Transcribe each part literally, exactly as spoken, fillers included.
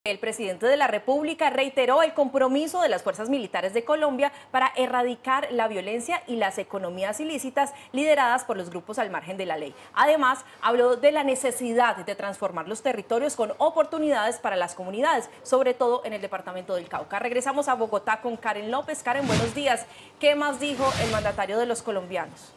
El presidente de la República reiteró el compromiso de las fuerzas militares de Colombia para erradicar la violencia y las economías ilícitas lideradas por los grupos al margen de la ley. Además, habló de la necesidad de transformar los territorios con oportunidades para las comunidades, sobre todo en el departamento del Cauca. Regresamos a Bogotá con Karen López. Karen, buenos días. ¿Qué más dijo el mandatario de los colombianos?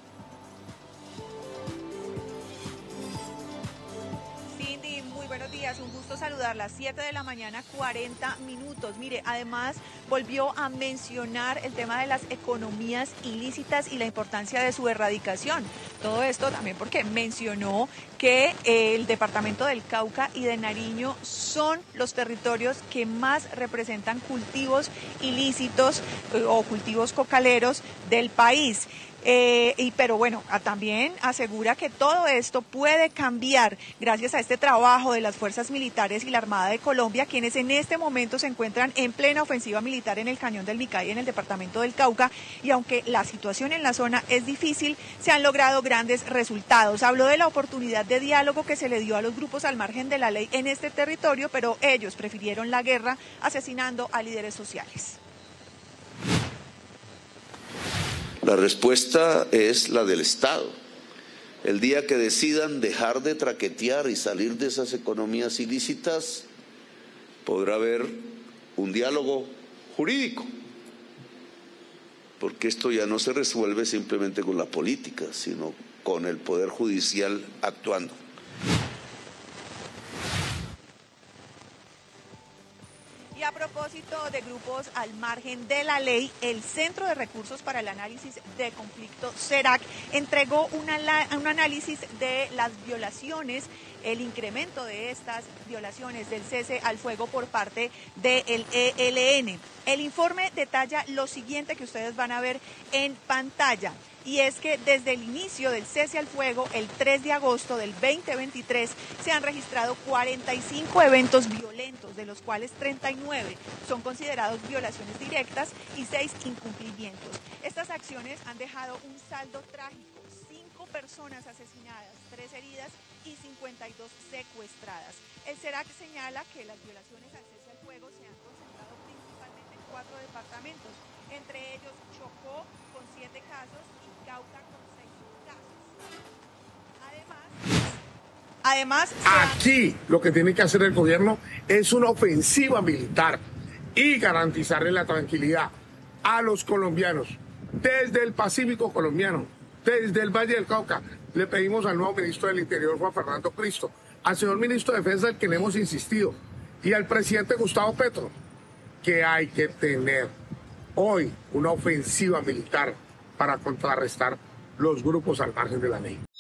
Buenos días, un gusto saludarla. siete de la mañana, cuarenta minutos. Mire, además volvió a mencionar el tema de las economías ilícitas y la importancia de su erradicación. Todo esto también porque mencionó que el departamento del Cauca y de Nariño son los territorios que más representan cultivos ilícitos o cultivos cocaleros del país. Eh, y, pero bueno, a, también asegura que todo esto puede cambiar gracias a este trabajo de las fuerzas militares y la Armada de Colombia, quienes en este momento se encuentran en plena ofensiva militar en el Cañón del Micay, en el departamento del Cauca, y aunque la situación en la zona es difícil, se han logrado grandes resultados. Habló de la oportunidad de diálogo que se le dio a los grupos al margen de la ley en este territorio, pero ellos prefirieron la guerra, asesinando a líderes sociales. La respuesta es la del Estado. El día que decidan dejar de traquetear y salir de esas economías ilícitas, podrá haber un diálogo jurídico, porque esto ya no se resuelve simplemente con la política, sino con el Poder Judicial actuando. Y a propósito de grupos al margen de la ley, el Centro de Recursos para el Análisis de Conflicto, CERAC, entregó una, un análisis de las violaciones, el incremento de estas violaciones del cese al fuego por parte del E L N. El informe detalla lo siguiente que ustedes van a ver en pantalla. Y es que desde el inicio del cese al fuego, el tres de agosto del veinte veintitrés, se han registrado cuarenta y cinco eventos violentos, de los cuales treinta y nueve son considerados violaciones directas y seis incumplimientos. Estas acciones han dejado un saldo trágico: cinco personas asesinadas, tres heridas y cincuenta y dos secuestradas. El CERAC señala que las violaciones al cese al fuego se han concentrado principalmente en cuatro departamentos, entre ellos Chocó con siete casos y Cauca con seis casos. Además, además aquí lo que tiene que hacer el gobierno es una ofensiva militar y garantizarle la tranquilidad a los colombianos desde el Pacífico colombiano, desde el Valle del Cauca. Le pedimos al nuevo ministro del Interior, Juan Fernando Cristo, al señor ministro de Defensa, al que le hemos insistido, y al presidente Gustavo Petro, que hay que tener hoy una ofensiva militar para contrarrestar los grupos al margen de la ley.